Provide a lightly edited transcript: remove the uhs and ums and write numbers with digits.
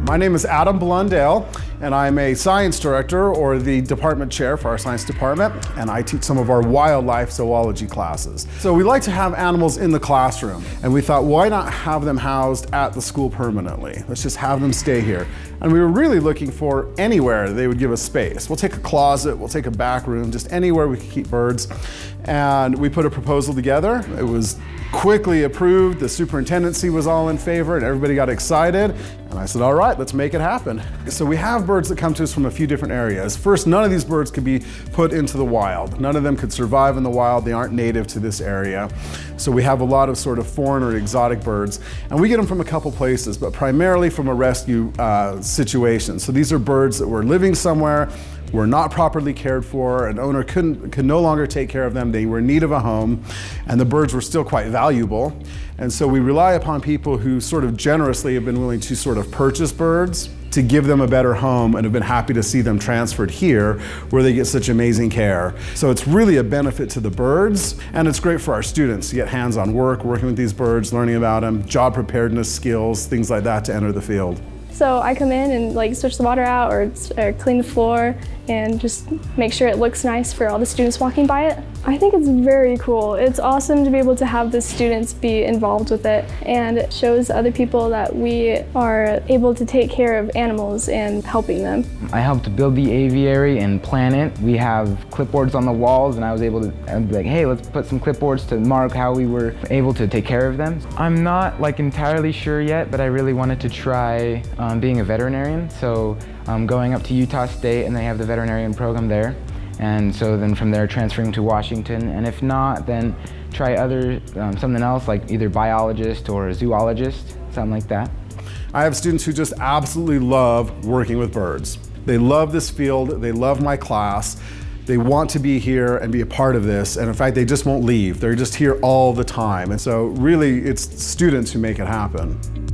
My name is Adam Blundell, and I'm a science director, or the department chair for our science department, and I teach some of our wildlife zoology classes. So we like to have animals in the classroom, and we thought, why not have them housed at the school permanently? Let's just have them stay here. And we were really looking for anywhere they would give us space. We'll take a closet, we'll take a back room, just anywhere we could keep birds. And we put a proposal together. It was quickly approved. The superintendency was all in favor and everybody got excited. And I said, all right, let's make it happen. So we have birds that come to us from a few different areas. First, none of these birds could be put into the wild. None of them could survive in the wild. They aren't native to this area. So we have a lot of sort of foreign or exotic birds. And we get them from a couple places, but primarily from a rescue situation. So these are birds that were living somewhere, were not properly cared for, an owner could no longer take care of them, they were in need of a home, and the birds were still quite valuable. And so we rely upon people who sort of generously have been willing to sort of purchase birds to give them a better home, and have been happy to see them transferred here where they get such amazing care. So it's really a benefit to the birds, and it's great for our students to get hands-on work, working with these birds, learning about them, job preparedness skills, things like that to enter the field. So I come in and like switch the water out or clean the floor and just make sure it looks nice for all the students walking by it. I think it's very cool. It's awesome to be able to have the students be involved with it, and it shows other people that we are able to take care of animals and helping them. I helped build the aviary and plan it. We have clipboards on the walls, and I was able to be like, hey, let's put some clipboards to mark how we were able to take care of them. I'm not like entirely sure yet, but I really wanted to try being a veterinarian. So I'm going up to Utah State, and they have the veterinarian program there. And so then from there transferring to Washington, and if not, then try something else like either biologist or zoologist, something like that. I have students who just absolutely love working with birds. They love this field, they love my class, they want to be here and be a part of this, and in fact they just won't leave. They're just here all the time, and so really it's students who make it happen.